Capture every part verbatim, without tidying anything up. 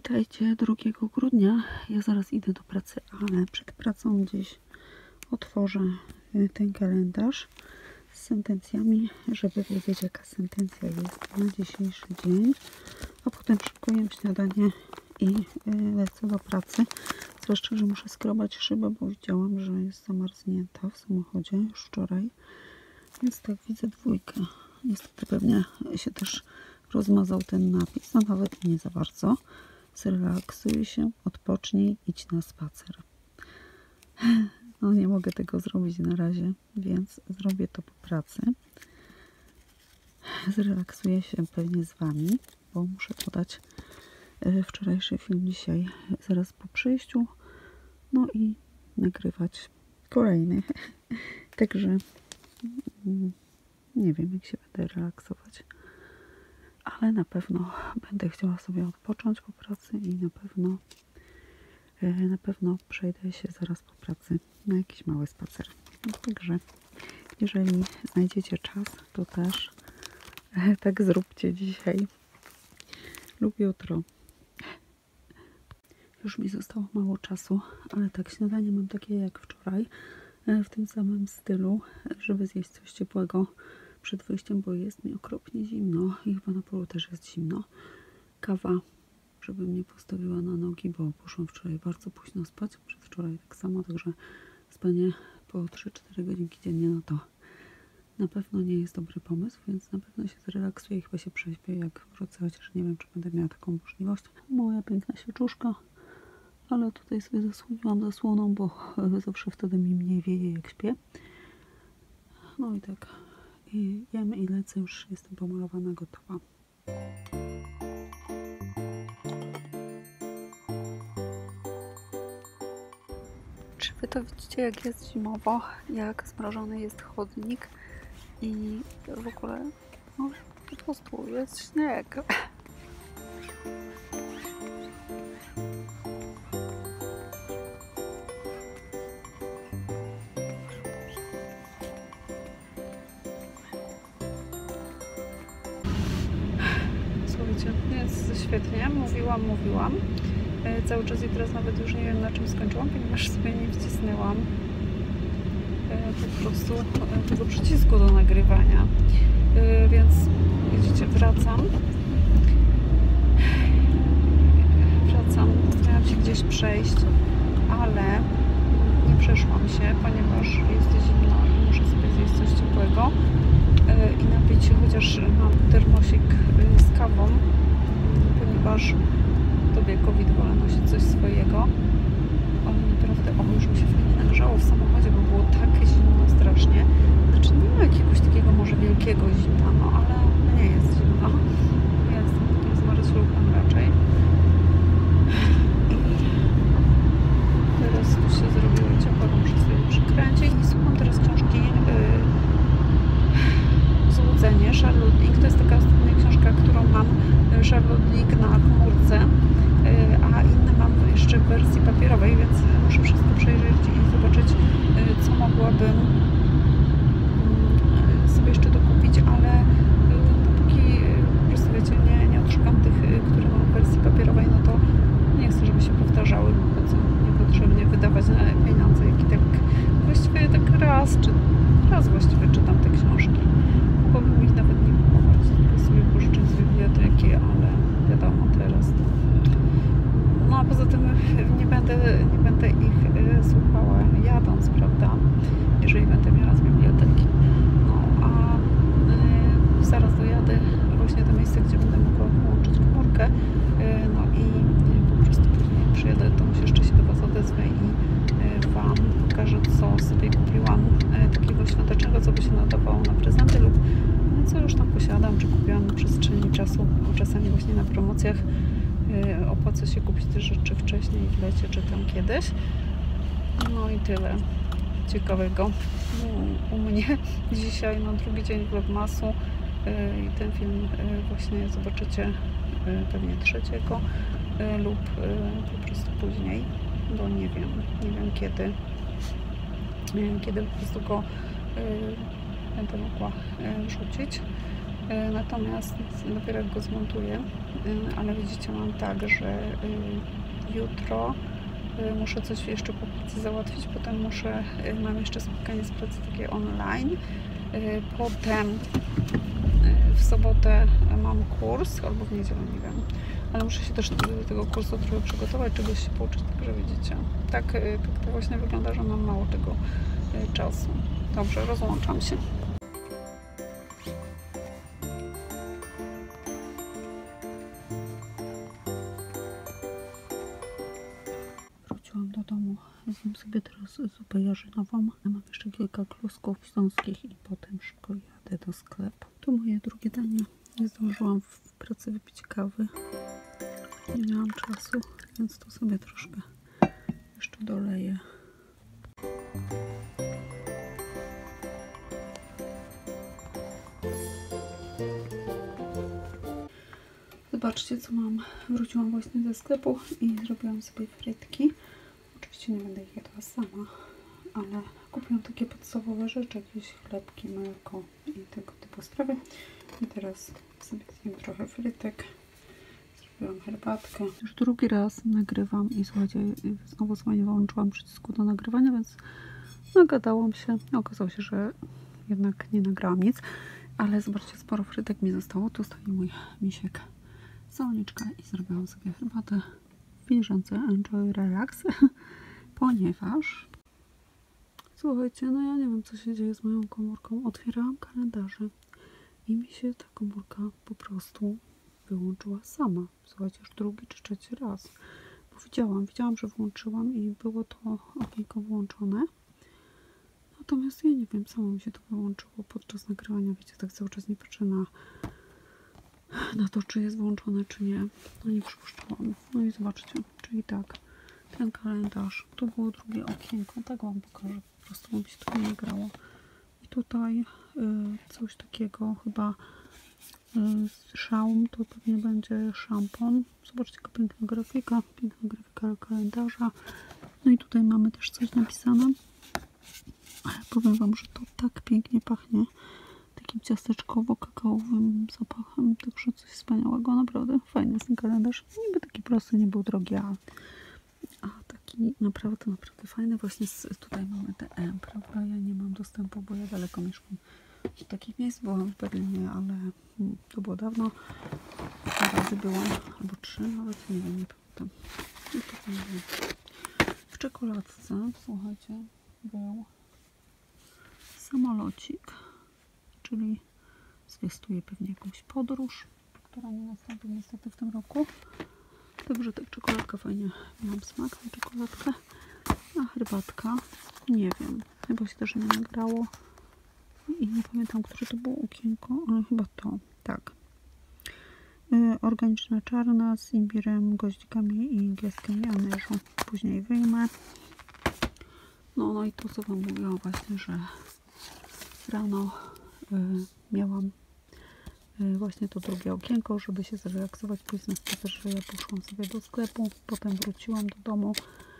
Witajcie drugiego grudnia. Ja zaraz idę do pracy, ale przed pracą gdzieś otworzę ten kalendarz z sentencjami, żeby wiedzieć, jaka sentencja jest na dzisiejszy dzień. A potem szykuję śniadanie i lecę do pracy. Zwłaszcza, że muszę skrobać szybę, bo widziałam, że jest zamarznięta w samochodzie już wczoraj. Więc tak, widzę dwójkę. Niestety pewnie się też rozmazał ten napis, no nawet nie za bardzo. Zrelaksuj się, odpocznij, idź na spacer. No nie mogę tego zrobić na razie, więc zrobię to po pracy. Zrelaksuję się pewnie z Wami, bo muszę podać wczorajszy film dzisiaj zaraz po przyjściu. No i nagrywać kolejny. Także nie wiem, jak się będę relaksować. Ale na pewno będę chciała sobie odpocząć po pracy i na pewno na pewno przejdę się zaraz po pracy na jakiś mały spacer. Także jeżeli znajdziecie czas, to też tak zróbcie dzisiaj lub jutro. Już mi zostało mało czasu, ale tak, śniadanie mam takie jak wczoraj, w tym samym stylu, żeby zjeść coś ciepłego przed wyjściem, bo jest mi okropnie zimno i chyba na polu też jest zimno. Kawa, żeby mnie postawiła na nogi, bo poszłam wczoraj bardzo późno spać, przedwczoraj tak samo, także spanie po trzy cztery godzinki dziennie, no to na pewno nie jest dobry pomysł, więc na pewno się zrelaksuję i chyba się prześpię, jak wrócę, chociaż nie wiem, czy będę miała taką możliwość. Moja piękna sieczuszka, ale tutaj sobie zasłoniłam zasłoną, bo zawsze wtedy mi mniej wieje, jak śpię. No i tak, i jem i lecę, już jestem pomalowana, gotowa. Czy Wy to widzicie, jak jest zimowo, jak zmrożony jest chodnik i w ogóle no, po prostu jest śnieg. Słuchajcie, jest świetnie, mówiłam, mówiłam. Cały czas i teraz nawet już nie wiem, na czym skończyłam, ponieważ sobie nie wcisnęłam po prostu tego przycisku do nagrywania. Więc widzicie, wracam. Wracam, miałam się gdzieś przejść, ale nie przeszłam się, ponieważ jest zimno i muszę sobie zjeść coś ciepłego i napić się, chociaż mam termosik z kawą, ponieważ tobie COVID wolę nosić coś swojego. Ale naprawdę, o, już mi się fajnie nagrzało w samochodzie, bo było tak zimno strasznie. Znaczy nie ma jakiegoś takiego może wielkiego zimna, no ale nie jest zimno. Jest takim zmarzluchem raczej. I teraz tu się zrobiło ciepło, muszę sobie przykręcić i słucham teraz książki yy, Złudzenie, Charlotte. To jest taka ostatnia książka, którą mam, Charlotte na komórce, a inne mam jeszcze w wersji papierowej, więc muszę wszystko przejrzeć i zobaczyć, co mogłabym sobie jeszcze dokupić, ale dopóki po prostu wiecie, nie, nie odszukam tych, które mam w wersji papierowej, no to nie chcę, żeby się powtarzały, bo po co niepotrzebnie wydawać na pieniądze, jak i tak właściwie tak raz, czy raz właściwie czytam te książki. Mogłabym ich nawet nie kupować, tylko sobie pożyczę z biblioteki, ale wiadomo, teraz to... No a poza tym nie będę, nie będę ich słuchała jadąc, prawda, jeżeli będę miała z biblioteki. No a y, zaraz dojadę właśnie do miejsca, gdzie będę mogła włączyć komórkę, y, no i y, po prostu później przyjadę, to jeszcze się do Was odezwę i y, Wam pokażę, co sobie kupiłam y, takiego świątecznego, co by się nadawało na prezenty lub co już tam posiadam, czy kupiłam na przestrzeni czasu, bo czasami właśnie na promocjach yy, opłaca się kupić te rzeczy wcześniej w lecie, czy tam kiedyś. No i tyle ciekawego u, u mnie dzisiaj, no drugi dzień vlogmasu yy, i ten film yy, właśnie zobaczycie yy, pewnie trzeciego yy, lub yy, po prostu później, bo nie wiem, nie wiem kiedy, yy, kiedy po prostu go yy, będę mogła wrzucić. Natomiast dopiero jak go zmontuję, ale widzicie, mam tak, że jutro muszę coś jeszcze po pracy załatwić, potem muszę, mam jeszcze spotkanie z pracy takie online, potem w sobotę mam kurs, albo w niedzielę, nie wiem, ale muszę się też do tego kursu trochę przygotować, czegoś się pouczyć, także widzicie, tak, tak to właśnie wygląda, że mam mało tego czasu. Dobrze, rozłączam się. Wróciłam do domu, zjem sobie teraz zupę jarzynową. Mam jeszcze kilka klocków śląskich i potem szybko jadę do sklepu. To moje drugie danie. Nie zdążyłam w pracy wypić kawy. Nie miałam czasu, więc to sobie troszkę jeszcze doleję. Zobaczcie, co mam. Wróciłam właśnie ze sklepu i zrobiłam sobie frytki. Oczywiście nie będę ich jadła sama, ale kupiłam takie podstawowe rzeczy, jakieś chlebki, mleko i tego typu sprawy. I teraz sobie zjem trochę frytek. Zrobiłam herbatkę. Już drugi raz nagrywam i słuchajcie, znowu sobie nie wyłączyłam przycisku do nagrywania, więc nagadałam się. Okazało się, że jednak nie nagrałam nic, ale zobaczcie, sporo frytek mi zostało. Tu stoi mój misiek Solniczka i zrobiłam sobie herbatę w filiżance Enjoy Relax, ponieważ słuchajcie, no ja nie wiem, co się dzieje z moją komórką. Otwierałam kalendarze i mi się ta komórka po prostu wyłączyła sama. Słuchajcie, już drugi czy trzeci raz. Bo widziałam, widziałam, że włączyłam i było to okienko włączone. Natomiast ja nie wiem, samo mi się to wyłączyło podczas nagrywania. Wiecie, tak cały czas nie patrzę na, na to, czy jest włączone, czy nie. No nie przypuszczałam. No i zobaczcie, czyli tak, ten kalendarz, to było drugie okienko. Tak wam pokażę, po prostu bo mi się to nie grało. I tutaj y, coś takiego chyba Szaum, to pewnie będzie szampon. Zobaczcie, jaka piękna grafika, piękna grafika kalendarza. No i tutaj mamy też coś napisane. Ale powiem wam, że to tak pięknie pachnie takim ciasteczkowo-kakaowym zapachem. Także coś wspaniałego, naprawdę fajny jest ten kalendarz. Niby taki prosty, nie był drogi, a, a taki naprawdę, naprawdę fajny. Właśnie z, tutaj mamy T M, prawda? Ja nie mam dostępu, bo ja daleko mieszkam. Do takich miejsc byłam w Berlinie, ale to było dawno. Dwa razy byłam, albo trzy nawet, nie wiem, nie pamiętam. Nie wiem. W czekoladce, słuchajcie, był samolocik, czyli zwiastuje pewnie jakąś podróż, która nie nastąpi niestety w tym roku. Także tak, czekoladka fajnie, miałam smak na czekoladkę, a herbatka, nie wiem, chyba się też nie nagrało. I nie pamiętam, które to było okienko, ale chyba to, tak. Yy, organiczna czarna z imbirem, goździkami i gwiazdkami anyżu. Później wyjmę. No, no i to, co wam mówiłam właśnie, że rano yy, miałam yy, właśnie to drugie okienko, żeby się zrelaksować, pójść na spacer, że ja poszłam sobie do sklepu, potem wróciłam do domu.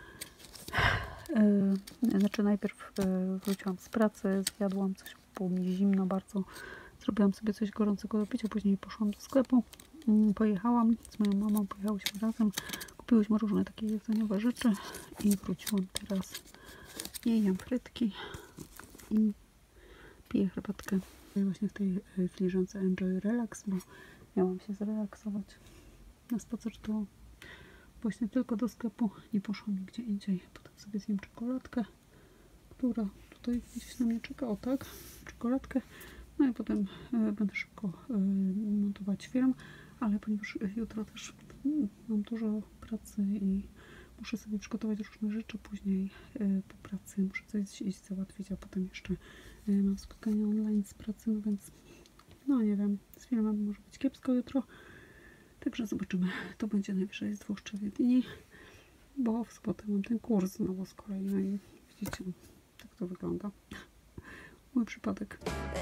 Yy, znaczy najpierw yy, wróciłam z pracy, zjadłam coś, było mi zimno bardzo, zrobiłam sobie coś gorącego do picia, później poszłam do sklepu, yy, pojechałam z moją mamą, pojechałyśmy razem, kupiłyśmy różne takie jedzeniowe rzeczy i wróciłam teraz i jem frytki i piję herbatkę właśnie w tej filiżance Enjoy Relax, bo miałam się zrelaksować. Na spacer to właśnie tylko do sklepu, nie poszłam nigdzie indziej. Potem sobie zjem czekoladkę, która tutaj gdzieś na mnie czeka, o tak, czekoladkę. No i potem y, będę szybko y, montować film, ale ponieważ jutro też y, mam dużo pracy i muszę sobie przygotować różne rzeczy, później y, po pracy muszę coś iść załatwić, a potem jeszcze y, mam spotkanie online z pracy, no więc no nie wiem, z filmem może być kiepsko jutro. Także zobaczymy. To będzie najwyżej z dwóch, trzech dni, bo w sobotę mam ten kurs znowu z kolei. No i widzicie, tak to wygląda. Mój przypadek.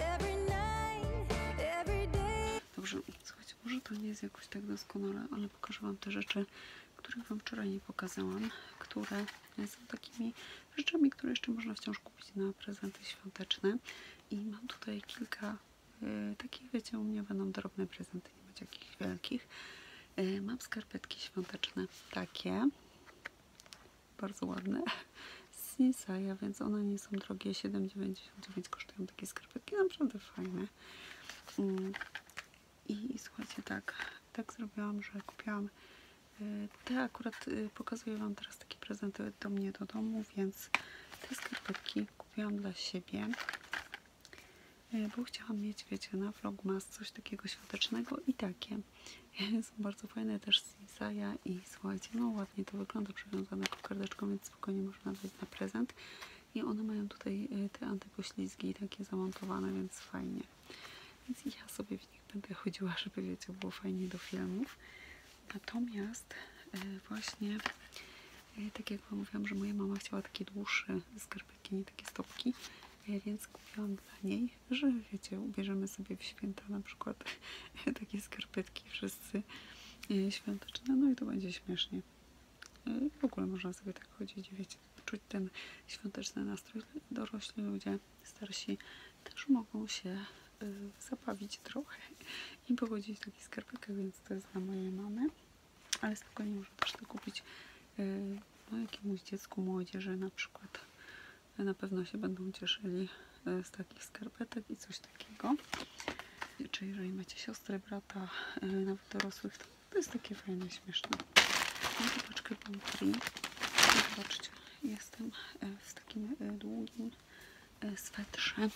Dobrze, słuchajcie, może to nie jest jakoś tak doskonale, ale pokażę wam te rzeczy, których wam wczoraj nie pokazałam, które są takimi rzeczami, które jeszcze można wciąż kupić na prezenty świąteczne. I mam tutaj kilka Yy, takie, wiecie, u mnie będą drobne prezenty, nie będzie jakichś wielkich. Yy, mam skarpetki świąteczne, takie, bardzo ładne, z Sinsaja, więc one nie są drogie, siedem dziewięćdziesiąt dziewięć kosztują takie skarpetki, naprawdę fajne. Yy, I słuchajcie, tak, tak zrobiłam, że kupiłam yy, te akurat, yy, pokazuję Wam teraz takie prezenty do mnie do domu, więc te skarpetki kupiłam dla siebie, bo chciałam mieć, wiecie, na vlogmas coś takiego świątecznego i takie. Są bardzo fajne też z Sinsaja i słuchajcie, no ładnie to wygląda, przywiązane kokardeczką, więc spokojnie można dać na prezent. I one mają tutaj te antypoślizgi takie zamontowane, więc fajnie. Więc ja sobie w nich będę chodziła, żeby, wiecie, było fajnie do filmów. Natomiast właśnie, tak jak Wam mówiłam, że moja mama chciała takie dłuższe skarpetki, nie takie stopki, więc kupiłam dla niej, że, wiecie, ubierzemy sobie w święta na przykład takie skarpetki wszyscy świąteczne, no i to będzie śmiesznie. W ogóle można sobie tak chodzić, wiecie, czuć ten świąteczny nastrój. Dorośli ludzie, starsi też mogą się zabawić trochę i pochodzić w takich skarpetkach, więc to jest dla mojej mamy, ale spokojnie można też to kupić no, jakiemuś dziecku, młodzieży na przykład. Na pewno się będą cieszyli z takich skarpetek i coś takiego. Czy jeżeli macie siostrę, brata, nawet dorosłych, to, to jest takie fajne, śmieszne. Mam tu paczkę Bonprix. Zobaczcie, jestem w takim długim swetrze.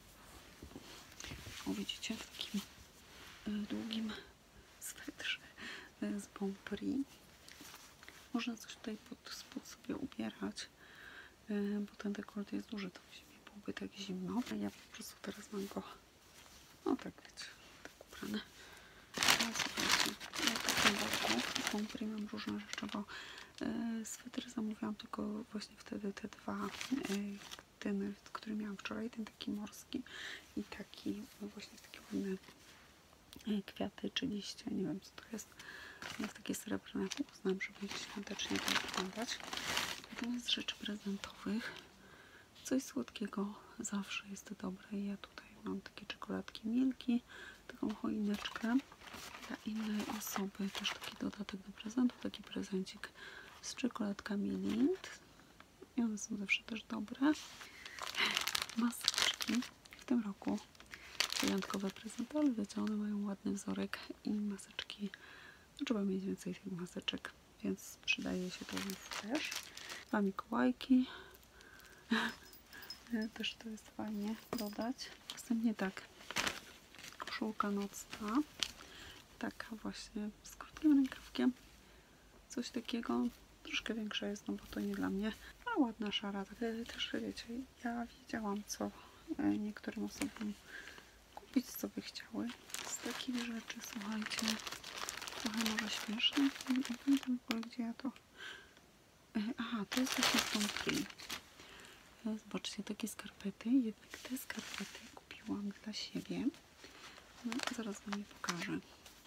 O, widzicie, w takim długim swetrze z Bonprix. Można coś tutaj pod spód sobie ubierać, bo ten dekolt jest duży, to w zimie byłoby tak zimno. Ja po prostu teraz mam go, no tak, wiecie, tak ubrane. Ale słuchajcie, ja w takim worku w Bonprix mam różne rzeczy, bo e, swetry zamówiłam tylko właśnie wtedy te dwa e, tyny, które miałam wczoraj, ten taki morski i taki, no właśnie taki ładny e, kwiaty czy liście, nie wiem co to jest. Jak takie srebrne, uznam, że będzie świątecznie to wyglądać. Natomiast z rzeczy prezentowych, coś słodkiego zawsze jest dobre. Ja tutaj mam takie czekoladki Milki, taką choineczkę. Dla innej osoby też taki dodatek do prezentu, taki prezencik z czekoladkami Lind. I one są zawsze też dobre. Maseczki. W tym roku wyjątkowe prezenty, ale wiecie, one mają ładny wzorek i maseczki. Trzeba mieć więcej tych maseczek, więc przydaje się to też. Dwa Mikołajki. Też to jest fajnie dodać. Następnie tak, koszulka nocna. Taka właśnie z krótkim rękawkiem. Coś takiego. Troszkę większa jest, no bo to nie dla mnie. A ładna szara. Tak, też wiecie, ja wiedziałam, co niektórym osobom kupić, co by chciały. Z takich rzeczy, słuchajcie, trochę może śmieszne. Nie pamiętam w ogóle, gdzie ja to... Aha, to jest właśnie z Bonprix. Zobaczcie, takie skarpety. Jednak te skarpety kupiłam dla siebie. No, zaraz Wam je pokażę.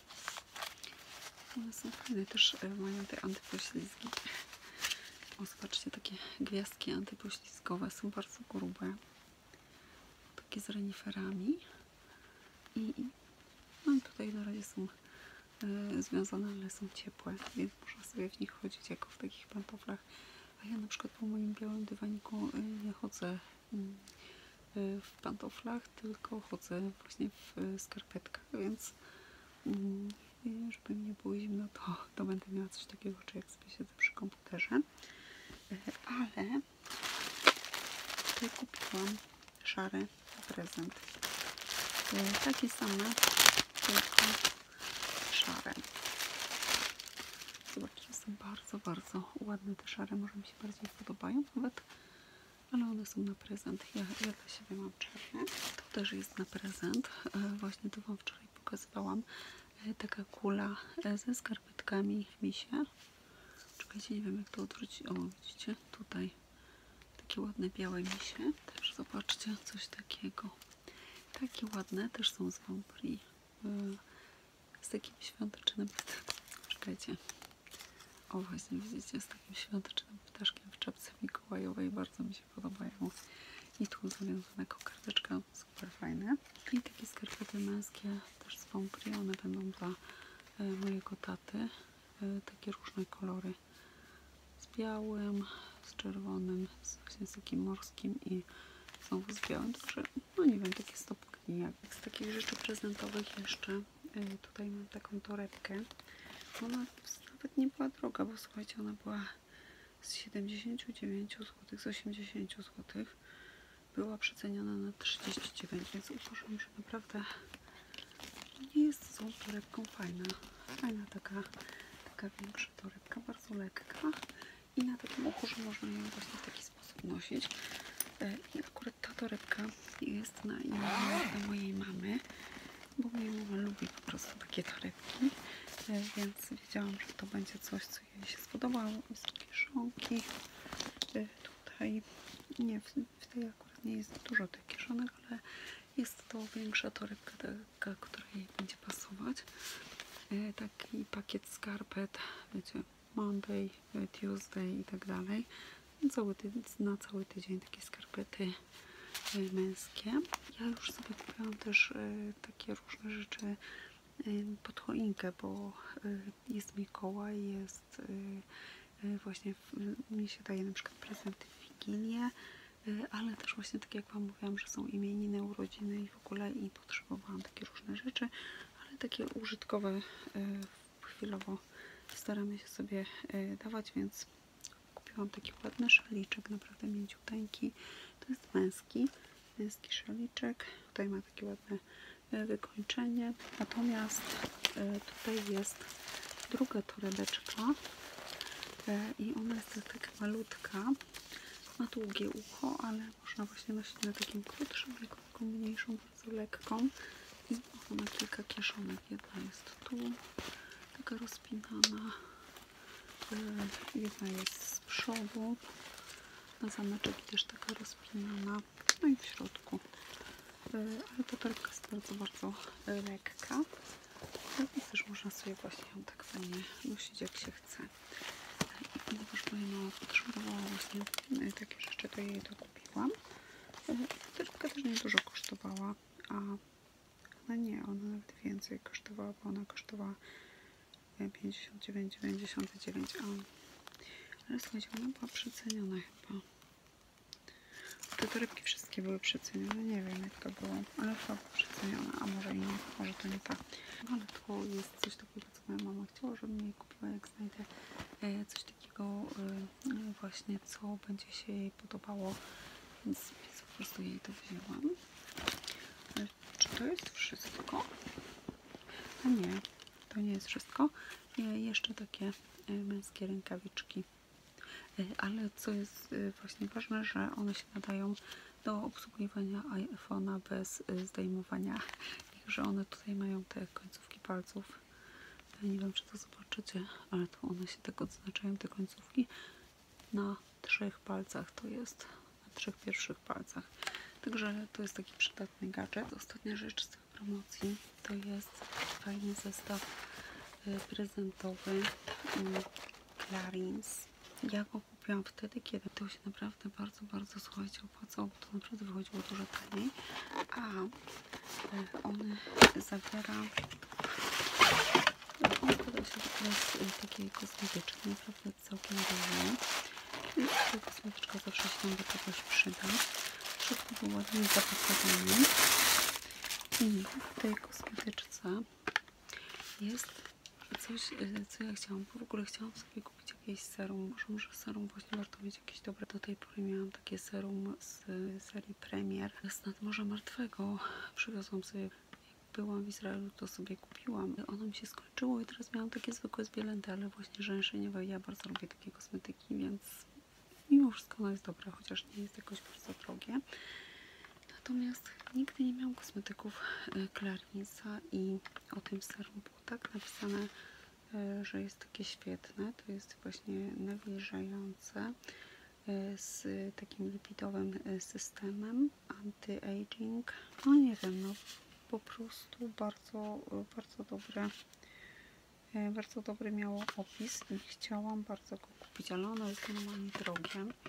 One są fajne, też mają te antypoślizgi. O, zobaczcie, takie gwiazdki antypoślizgowe. Są bardzo grube. Takie z reniferami. I, no i tutaj na razie są y, związane, ale są ciepłe, więc można sobie w nich chodzić jako w takich pantoflach. A ja na przykład po moim białym dywaniku y, nie chodzę y, w pantoflach, tylko chodzę właśnie w skarpetkach, więc y, żeby mi nie było zimno, to, to będę miała coś takiego, czy jak sobie siedzę przy komputerze. Y, ale tutaj kupiłam szary prezent. Y, takie same, tylko szare. Zobaczcie, są bardzo, bardzo ładne te szare. Może mi się bardziej podobają nawet, ale one są na prezent. Ja, ja dla siebie mam czarne. To też jest na prezent. Właśnie to Wam wczoraj pokazywałam. Taka kula ze skarpetkami misie. Czekajcie, nie wiem jak to odwrócić. O, widzicie? Tutaj takie ładne białe misie. Też zobaczcie, coś takiego. Takie ładne też są z Bonprix. Z takim świątecznym... Czekajcie. O, właśnie widzicie, z takim świątecznym ptaszkiem w czapce mikołajowej. Bardzo mi się podobają. I tu zawiązana kokardeczka, super fajne. I takie skarpety męskie też z Bonprix, one będą dla e, mojego taty. E, takie różne kolory. Z białym, z czerwonym, z, właśnie z takim morskim i znowu z białym. Także, no nie wiem, takie stopki. Jak. Z takich rzeczy prezentowych jeszcze e, tutaj mam taką torebkę. Ona nawet nie była droga, bo słuchajcie, ona była z siedemdziesięciu dziewięciu złotych, z osiemdziesięciu złotych. Była przeceniona na trzydzieści dziewięć, więc uważam, że naprawdę nie jest złą torebką, fajna. Fajna taka, taka większa torebka, bardzo lekka i na takim uchorze można ją właśnie w taki sposób nosić. I akurat ta torebka jest na imię mojej mamy, bo moja mama lubi po prostu takie torebki, więc wiedziałam, że to będzie coś, co jej się spodobało. Są kieszonki tutaj, nie, w tej akurat nie jest dużo tych kieszonek, ale jest to większa torebka, taka, która jej będzie pasować. Taki pakiet skarpet, wiecie, Monday, Tuesday i tak dalej. Cały tydzień, na cały tydzień takie skarpety męskie. Ja już sobie kupiłam też takie różne rzeczy pod choinkę, bo jest Mikołaj, jest właśnie, mi się daje na przykład prezenty w Wigilię, ale też właśnie tak jak Wam mówiłam, że są imieniny, urodziny i w ogóle i potrzebowałam takie różne rzeczy, ale takie użytkowe chwilowo staramy się sobie dawać, więc kupiłam taki ładny szaliczek, naprawdę mięciuteńki. To jest męski, męski szaliczek. Tutaj ma takie ładne wykończenie. Natomiast tutaj jest druga torebeczka i ona jest taka malutka. Ma długie ucho, ale można właśnie nosić na takim krótszym, jako taką mniejszą, bardzo lekką. I ona ma kilka kieszonek. Jedna jest tu, taka rozpinana. Jedna jest z przodu, na zameczek też taka rozpinana, no i w środku. Ale ta torebka jest bardzo, bardzo lekka. I też można sobie właśnie ją tak fajnie nosić, jak się chce. I ponieważ moja mama potrzebowała właśnie takie rzeczy, to jej to kupiłam. Torebka też nie dużo kosztowała, a no nie, ona nawet więcej kosztowała, bo ona kosztowała pięćdziesiąt dziewięć dziewięćdziesiąt dziewięć, a ale słuchajcie, ona była przeceniona chyba. Te torebki wszystkie były przecenione, nie wiem jak to było, ale chyba była przeceniona, a może i nie, może to nie ta. Ale to jest coś takiego, co moja mama chciała, żebym jej kupiła, jak znajdę coś takiego właśnie, co będzie się jej podobało, więc, więc po prostu jej to wzięłam. Czy to jest wszystko? A nie, to nie jest wszystko. Jeszcze takie męskie rękawiczki. Ale co jest właśnie ważne, że one się nadają do obsługiwania iPhone'a bez zdejmowania. I że one tutaj mają te końcówki palców. Nie wiem, czy to zobaczycie, ale to one się tak odznaczają, te końcówki. Na trzech palcach to jest, na trzech pierwszych palcach. Także to jest taki przydatny gadżet. Ostatnia rzecz z tej promocji to jest fajny zestaw prezentowy Clarins. Ja go kupiłam wtedy, kiedy to się naprawdę bardzo, bardzo, słuchajcie, opłacało, bo to naprawdę wychodziło dużo taniej. A on zawiera, on składa się z takiej kosmetyczki, naprawdę całkiem dużo. I ta kosmetyczka zawsze się nam do czegoś przyda. W środku był ładnie zapakowany. I w tej kosmetyczce jest coś, co ja chciałam, bo w ogóle chciałam sobie kupić jakieś serum. Może serum właśnie warto mieć jakieś dobre. Do tej pory miałam takie serum z serii Premier z Nadmorza Martwego. Przywiozłam sobie, jak byłam w Izraelu, to sobie kupiłam. Ono mi się skończyło i teraz miałam takie zwykłe z Bielendy, ale właśnie rzęszeniowe. Ja bardzo lubię takie kosmetyki, więc mimo wszystko ono jest dobre, chociaż nie jest jakoś bardzo drogie. Natomiast nigdy nie miałam kosmetyków Clarinsa i o tym serum było tak napisane, że jest takie świetne. To jest właśnie nawilżające z takim lipidowym systemem anti-aging. No nie wiem, no po prostu bardzo, bardzo dobre, bardzo dobry miało opis i chciałam bardzo go kupić, ale ono jest normalnie drogie.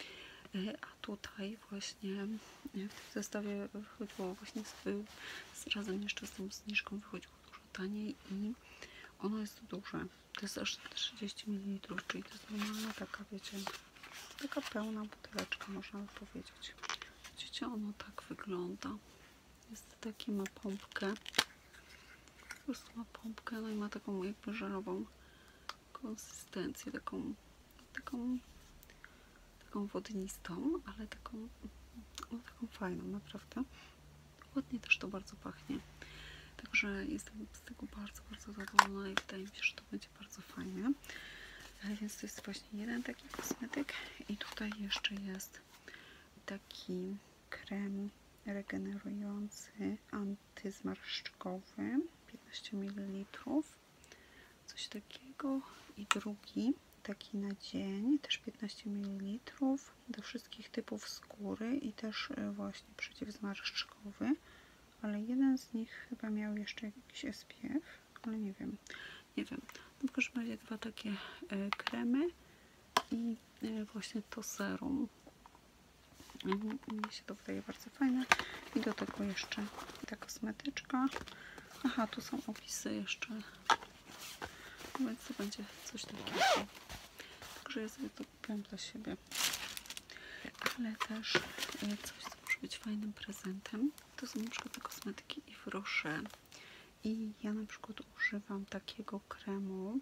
A tutaj właśnie w tym zestawie wychodziło właśnie z, z razem jeszcze z tą zniżką wychodziło dużo taniej i ono jest duże. To jest aż trzydzieści mililitrów, czyli to jest normalna taka, wiecie, taka pełna buteleczka, można by powiedzieć. Widzicie, ono tak wygląda. Jest taki, ma pompkę. Po prostu ma pompkę, no i ma taką jakby żelową konsystencję, taką, taką, taką wodnistą, ale taką, no, taką fajną, naprawdę. Ładnie też to bardzo pachnie. Także jestem z tego bardzo, bardzo zadowolona i wydaje mi się, że to będzie bardzo fajne. Więc to jest właśnie jeden taki kosmetyk. I tutaj jeszcze jest taki krem regenerujący, antyzmarszczkowy, piętnaście mililitrów. Coś takiego. I drugi taki na dzień, też piętnaście mililitrów, do wszystkich typów skóry i też właśnie przeciwzmarszczkowy. Ale jeden z nich chyba miał jeszcze jakiś S P F, ale nie wiem, nie wiem. No w każdym razie dwa takie e, kremy i e, właśnie to serum. Mnie się to wydaje bardzo fajne. I do tego jeszcze ta kosmetyczka. Aha, tu są opisy jeszcze, więc to będzie coś takiego. Także ja sobie to kupiłam dla siebie. Ale też e, coś, co może być fajnym prezentem. To są na przykład te kosmetyki Yves Rocher. I ja na przykład używam takiego kremu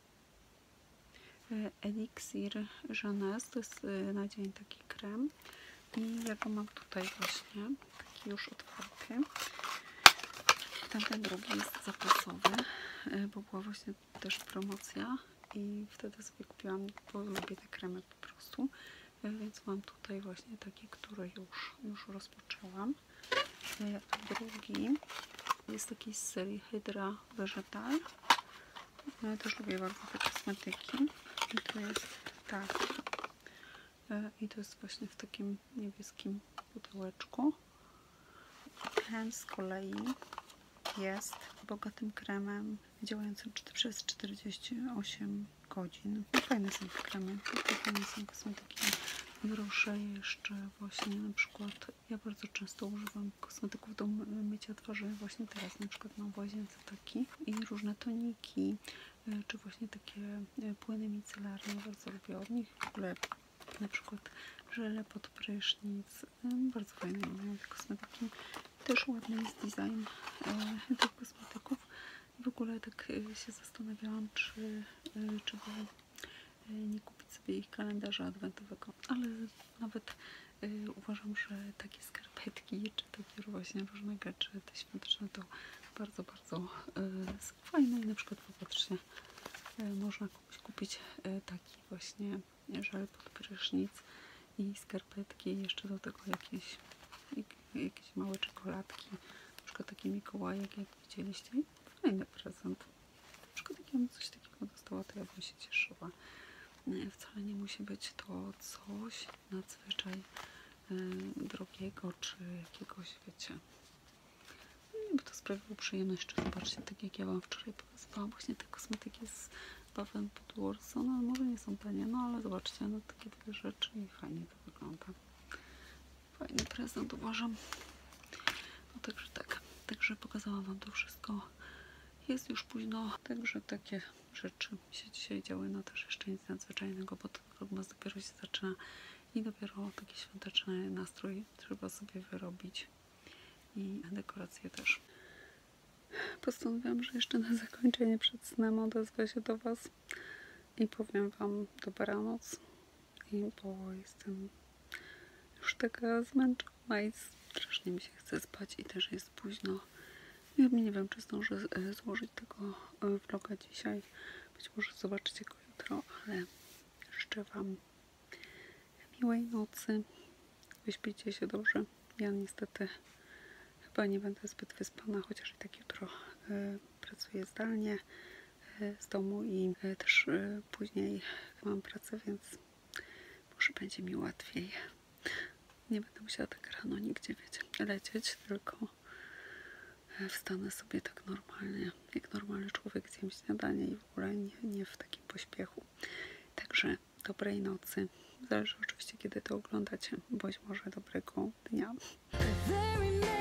Elixir Jeunesse. To jest na dzień taki krem. I ja go mam tutaj właśnie, taki już otwarty. Tamten drugi jest zapasowy, bo była właśnie też promocja. I wtedy sobie kupiłam, bo lubię te kremy po prostu. Więc mam tutaj właśnie taki, który już, już rozpoczęłam. Drugi jest taki z serii Hydra Vegetal. Ja też lubię bardzo te kosmetyki. I to jest tak. I to jest właśnie w takim niebieskim pudełeczku. Ten z kolei jest bogatym kremem działającym przez czterdzieści osiem godzin. No, fajne są te kremy. Fajne są kosmetyki. Proszę jeszcze właśnie na przykład, ja bardzo często używam kosmetyków do mycia twarzy, właśnie teraz na przykład mam w łazience taki i różne toniki, czy właśnie takie płyny micelarne, bardzo lubię od nich. W ogóle na przykład żele pod prysznic, bardzo fajne mają te kosmetyki. Też ładny jest design e, tych kosmetyków. W ogóle tak się zastanawiałam, czy, czy by nie kupić sobie ich kalendarza adwentowego, ale nawet y, uważam, że takie skarpetki, czy takie właśnie różne gadżety świąteczne to bardzo, bardzo y, są fajne i na przykład popatrzcie, y, można komuś kupić y, taki właśnie żel pod prysznic i skarpetki i jeszcze do tego jakieś, jak, jakieś małe czekoladki, na przykład taki Mikołajek, jak widzieliście, fajny prezent. Na przykład jak ja bym coś takiego dostała, to ja bym się cieszyła. Wcale nie musi być to coś nadzwyczaj y, drogiego, czy jakiegoś, wiecie, by to sprawiło przyjemność. Czy zobaczcie, tak jak ja wam wczoraj pokazywałam, właśnie te kosmetyki z Bath and Body Works, one może nie są tanie, no ale zobaczcie, no takie takie rzeczy i fajnie to wygląda. Fajny prezent, uważam. No także tak, także pokazałam wam to wszystko. Jest już późno, także takie rzeczy się dzisiaj działy, no też jeszcze nic nadzwyczajnego, bo ten vlogmas dopiero się zaczyna i dopiero taki świąteczny nastrój trzeba sobie wyrobić i dekoracje też. Postanowiłam, że jeszcze na zakończenie przed snem odezwę się do was i powiem wam dobranoc, i bo jestem już taka zmęczona i strasznie mi się chce spać i też jest późno. Ja nie wiem, czy zdążę złożyć tego vloga dzisiaj. Być może zobaczycie go jutro, ale życzę wam miłej nocy. Wyśpijcie się dobrze. Ja niestety chyba nie będę zbyt wyspana, chociaż i tak jutro y, pracuję zdalnie y, z domu i y, też y, później mam pracę, więc może będzie mi łatwiej. Nie będę musiała tak rano nigdzie, wiecie, lecieć, tylko wstanę sobie tak normalnie, jak normalny człowiek, zjem śniadanie i w ogóle nie, nie w takim pośpiechu. Także dobrej nocy. Zależy oczywiście, kiedy to oglądacie. Bądź może dobrego dnia. Very